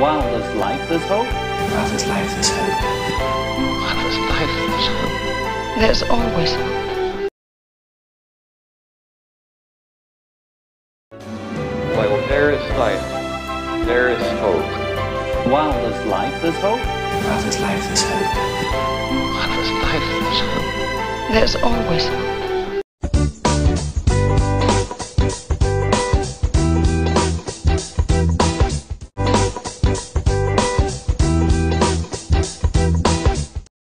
While there's life, there's hope. While there's life, there's hope. While there's life, there's hope. There's always hope. While there is life, there is hope. While there's life, there's hope. While there's life, there's hope. While there's life, there's hope. There's always hope.